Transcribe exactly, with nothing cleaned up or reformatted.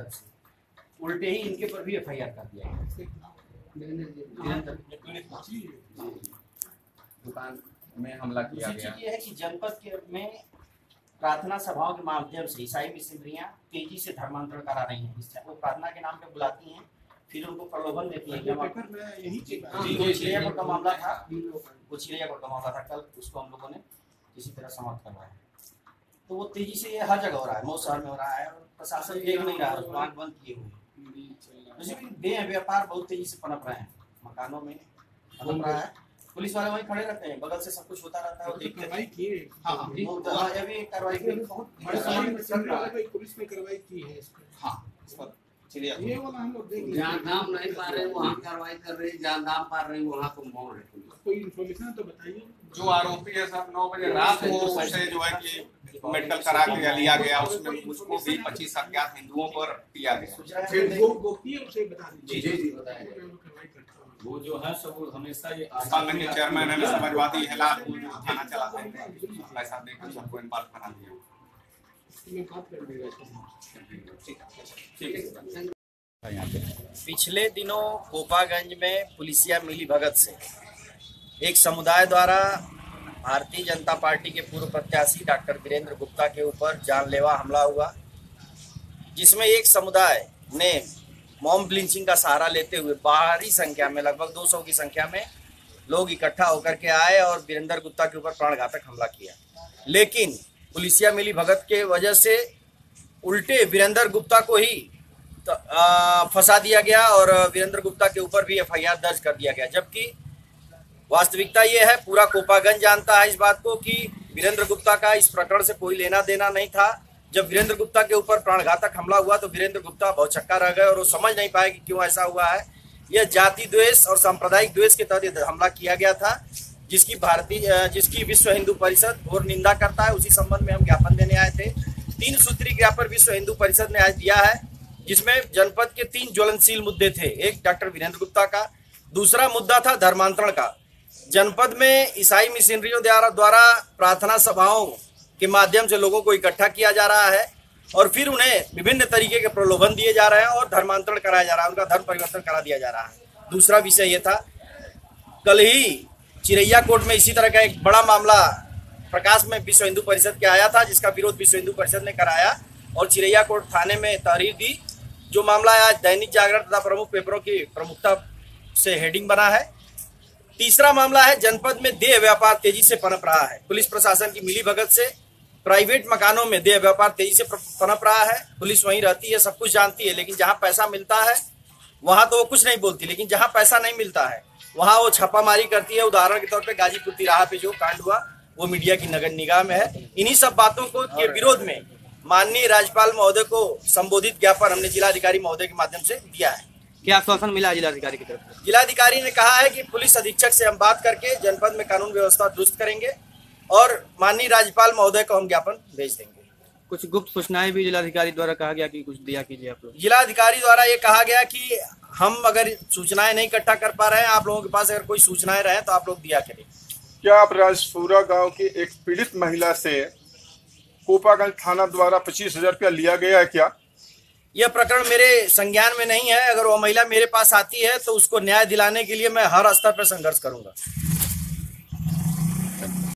से, उल्टे ही इनके पर भी एफ आई आर कर दिया गया। दुकान में हमला किया गया। ये है कि जनपद के में प्रार्थना सभाओं के माध्यम से ईसाई मिशनरियां तेजी से धर्मांतरण करा रही हैं। वो प्रार्थना के नाम पे बुलाती हैं, फिर उनको प्रलोभन देती हैं। चिड़ैयाकोट का मामला था, वो चिड़ैयाकोट का मामला था, कल उसको हम लोगों ने किसी तरह समाप्त करवाया। तो वो तेजी से ये हर जगह हो रहा है, मऊ शहर में हो रहा है और प्रशासन देख नहीं रहा है, उसको आंख बंद किए हुए। देह व्यापार बहुत तेजी से पनप रहे हैं, मकानों में पनप रहा है। पुलिस वाले वहीं खड़े रहते हैं, बगल से सब कुछ होता रहता है। कार्रवाई की है। हाँ हाँ, अभी कार्रवाई पुलिस ने कार्रवाई की है। हाँ, इस पर ये वाला हम लोग देख जहाँ दाम नहीं पा रहे वहाँ कार्रवाई कर रहे, जहाँ दाम पा रहे वहाँ तो मौन है। कोई इन्फॉर्मेशन तो बताइए। जो आरोपी है सर नौ बजे रात को उसे जो है कि मेडिकल करा के लिया गया, उसमें मुझको भी पच्चीस अज्ञात हिंदुओं पर किया गया। वो गोपनीय उसे बता दीजिए। जी जी बताएं। वो जो है सब हमेशा ये संघ के चेयरमैन है, समाजवादी है, लाल थाना चलाते हैं, पैसा देकर सबको इनपाल बना दिया। पिछले दिनों कोपागंज में पुलिसिया मिली भगत से एक समुदाय द्वारा भारतीय जनता पार्टी के पूर्व प्रत्याशी डॉक्टर वीरेंद्र गुप्ता के ऊपर जानलेवा हमला हुआ, जिसमें एक समुदाय ने मॉब लिंचिंग का सहारा लेते हुए भारी संख्या में, लगभग दो सौ की संख्या में लोग इकट्ठा होकर के आए और वीरेंद्र गुप्ता के ऊपर प्राणघातक हमला किया। लेकिन पुलिसिया मिली भगत के वजह से उल्टे वीरेंद्र गुप्ता को ही फंसा दिया गया और वीरेंद्र गुप्ता के ऊपर भी एफ आई आर दर्ज कर दिया गया। जबकि वास्तविकता ये है, पूरा कोपागंज जानता है इस बात को कि वीरेंद्र गुप्ता का इस प्रकरण से कोई लेना देना नहीं था। जब वीरेंद्र गुप्ता के ऊपर प्राणघातक हमला हुआ तो वीरेंद्र गुप्ता बहुत छक्का रह गए और वो समझ नहीं पाए कि क्यों ऐसा हुआ है। यह जाति द्वेष और सांप्रदायिक द्वेष के तहत हमला किया गया था, जिसकी भारतीय जिसकी विश्व हिंदू परिषद घोर निंदा करता है। उसी संबंध में हम ज्ञापन देने आए थे। तीन सूत्री ज्ञापन विश्व हिंदू परिषद ने आज दिया है, जिसमें जनपद के तीन ज्वलनशील मुद्दे थे। एक डॉक्टर वीरेंद्र गुप्ता का, दूसरा मुद्दा था धर्मांतरण का। जनपद में ईसाई मिशनरियों द्वारा प्रार्थना सभाओं के माध्यम से लोगों को इकट्ठा किया जा रहा है और फिर उन्हें विभिन्न तरीके के प्रलोभन दिए जा रहे हैं और धर्मांतरण कराया जा रहा है, उनका धर्म परिवर्तन करा दिया जा रहा है। दूसरा विषय ये था, कल ही चिड़ैयाकोट में इसी तरह का एक बड़ा मामला प्रकाश में विश्व हिंदू परिषद के आया था, जिसका विरोध विश्व हिंदू परिषद ने कराया और चिड़ैयाकोट थाने में तहरीर दी। जो मामला आज दैनिक जागरण तथा प्रमुख पेपरों की प्रमुखता से हेडिंग बना है। तीसरा मामला है, जनपद में देह व्यापार तेजी से पनप रहा है। पुलिस प्रशासन की मिली भगत से प्राइवेट मकानों में देह व्यापार तेजी से पनप रहा है। पुलिस वहीं रहती है, सब कुछ जानती है, लेकिन जहां पैसा मिलता है वहां तो वो कुछ नहीं बोलती, लेकिन जहां पैसा नहीं मिलता है वहां वो छापामारी करती है। उदाहरण के तौर पे गाजीपुर तिराहा पे जो कांड हुआ वो मीडिया की नगर निगाह में है। इन्हीं सब बातों को के विरोध में माननीय राज्यपाल महोदय को संबोधित ज्ञापन हमने जिलाधिकारी महोदय के माध्यम से दिया है। क्या आश्वासन मिला जिलाधिकारी की तरफ से? जिलाधिकारी ने कहा है कि पुलिस अधीक्षक से हम बात करके जनपद में कानून व्यवस्था दुरुस्त करेंगे और माननीय राज्यपाल महोदय को हम ज्ञापन भेज देंगे। कुछ गुप्त सूचनाएं भी जिलाधिकारी द्वारा कहा गया कि कुछ दिया कीजिए आप लोग। जिलाधिकारी द्वारा ये कहा गया कि हम अगर सूचनाएं नहीं इकट्ठा कर पा रहे हैं, आप लोगों के पास अगर कोई सूचनाएं रहे तो आप लोग दिया करें। क्या आप राजपुरा गांव की एक पीड़ित महिला से कोपागंज थाना द्वारा पच्चीस हजार रुपया लिया गया है क्या? यह प्रकरण मेरे संज्ञान में नहीं है। अगर वो महिला मेरे पास आती है तो उसको न्याय दिलाने के लिए मैं हर स्तर पर संघर्ष करूंगा।